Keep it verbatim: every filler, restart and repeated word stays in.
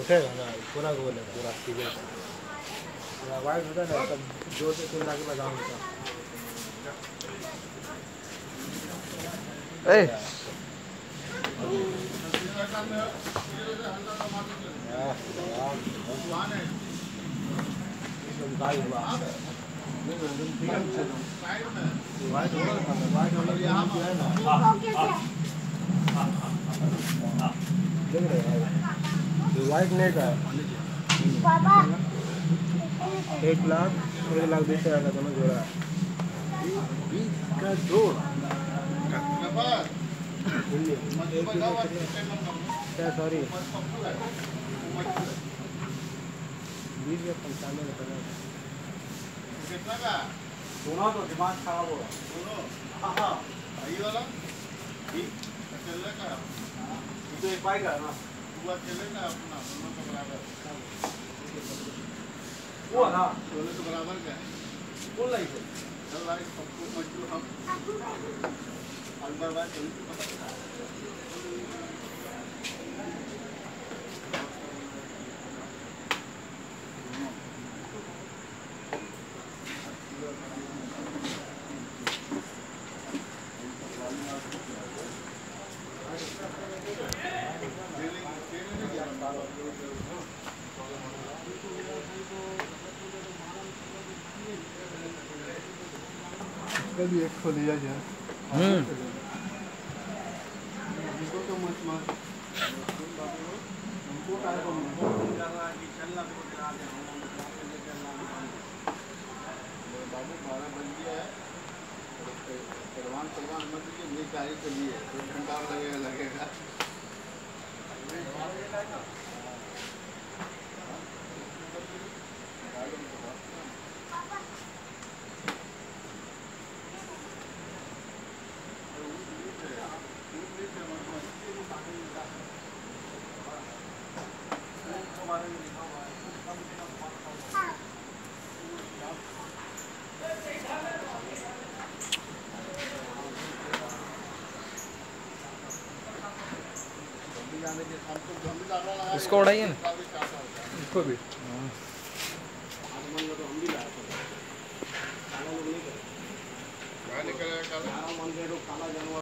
उठेगा ना पूरा गोल है पूरा सीधे पूरा वाइट होता है ना तब जोर से चिल्ला के लगाऊंगा ए वाइट नहीं का एक लाख एक लाख बीस हजार का दोनों जोड़ा बीस का जोड़ क्या सॉरी बीस या पंचानवे का कितना का सोना तो दिमाग खराब हो रहा दोनों हाँ हाँ ये वाला ठीक चल का तो एक बाइक है ना वो चलेगा अपना दोनों को बराबर वो ना दोनों तो बराबर का है बोल रही है चल भाई सबको मजबूर हम अंदर बात चल पता कभी एक खो लिया जाए हम्म हमको तो मत मार हमको काय को चलना कि चलना तो चला दे बाबू बारह बज गया है परवान परवान मत लीजिए मेरी गाड़ी चलिए तो घंटा लगेगा लगेगा इसको उड़ाइए ना इसको भी निकलेगा काला